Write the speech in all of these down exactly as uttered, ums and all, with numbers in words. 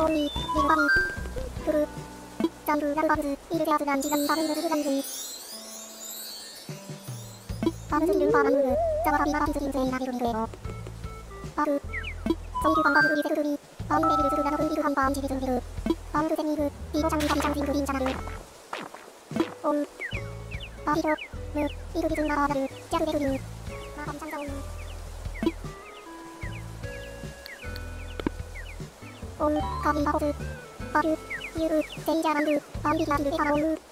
ーニー、リンバニー、フル、ジャンル、ラルバブズ、イルテアズランジザン、バブルズルザンズン。バブズリルーバーマンウール、ザババビババビズリンゼイラビルミルエロ。バル、ソイルバンバブルリセルルリ、バーンレビルズルラドブンビルハンバーンジビズンビル。バーンルゼニーグ、ピーロチャンリバビチャンジングリンジャナル。オン、バービロ、ム、イルビズンガバーダル、ジャルベルリン、マーバビチャンザオン。オン、カービンバホズ、バル、ユール、セイジャーランル、バンビリアビルエカラオン。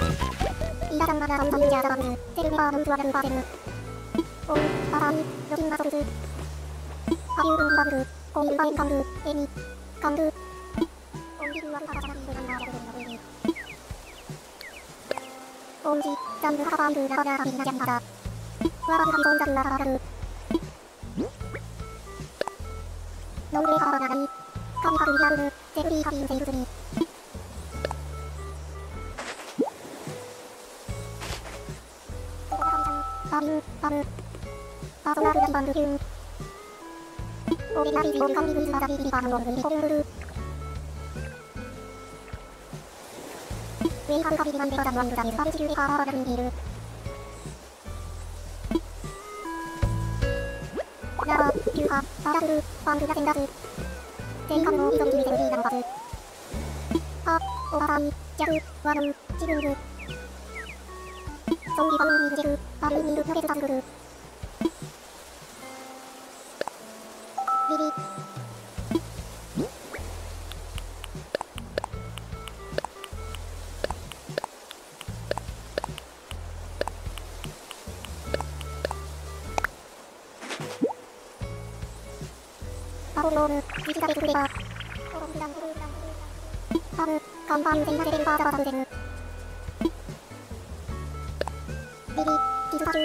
이다장 마다 점점 유지하자 바브즈 세르메바 몬투아르 바세르 온 바다이 여긴 마소르즈 하비우른 바브르 공일바인 강르 에미 강르 온비루아르 바바자나비 베간다 베르베르베르 온지 잠드 하바바이르 라바야바비 나잔바다 와바브라비 본자르 라바바르 노르레 하바바나니 카미하르 미하르 세브리 하비인 세이루즈니 바비르 바르 바소나르 잔반르 균 오리라비 비온 강리근 스바자비 비리바한 원근 리코르르 웨이하르 카비비만 베가잔 완두자비 스바르지르 카바바르 비르 나라 듀하 바다르르 방르가 젠다즈 제이카노 이정기리 세우리 나노바즈 하 오바바이 야르 와노 지근르 정기 방르 미즈제르 바르 미르 펴레스 다스르르 미리 바보로르 위지가베 두레바 오롱비랑 부르랑 바르 간바유 생사제베르 바자바자르제르 미리 기주사주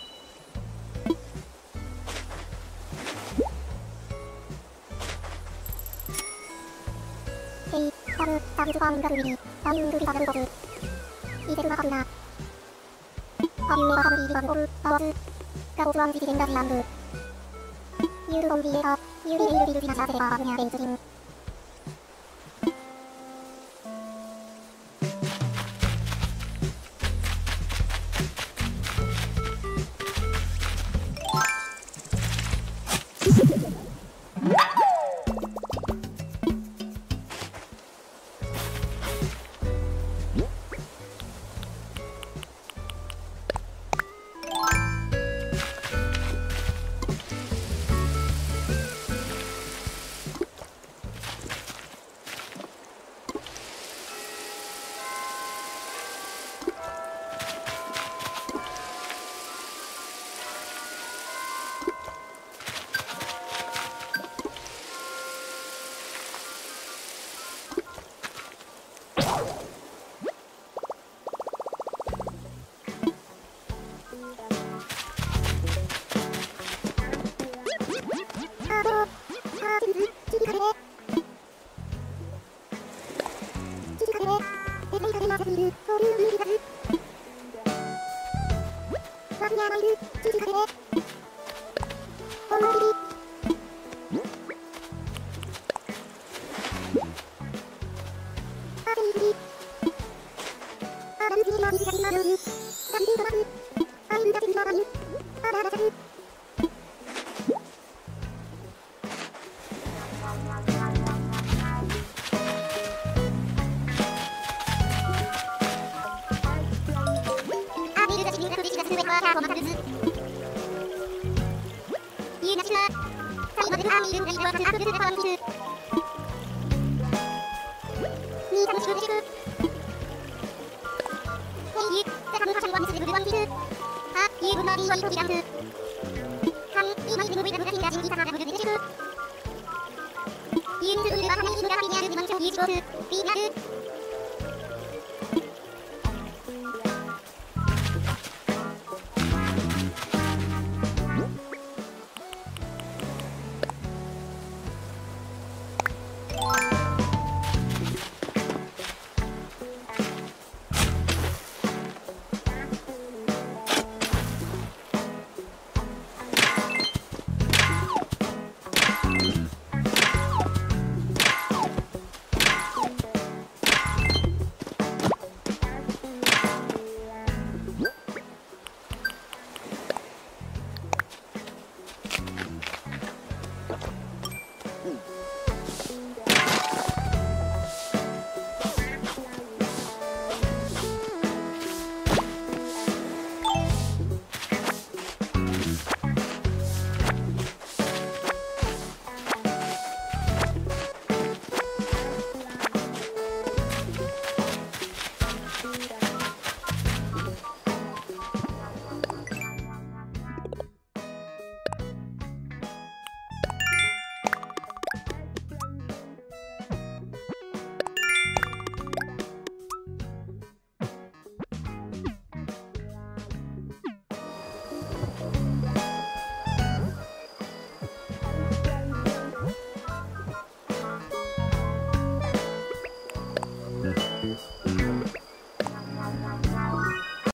헤이 바르 다그즈바 운가르리리 바유운드리 바르거즈 이제르마 바르나 바유에 바르리 리반고르 바워즈 가보주왕 지기겐다지 남르 유르봉비에하 유리에이르비르비나 자세바 바르냐 벤츠징 이은드 은르가 하나이 이누가 하비냐르 미망청 이즈고스 비냐르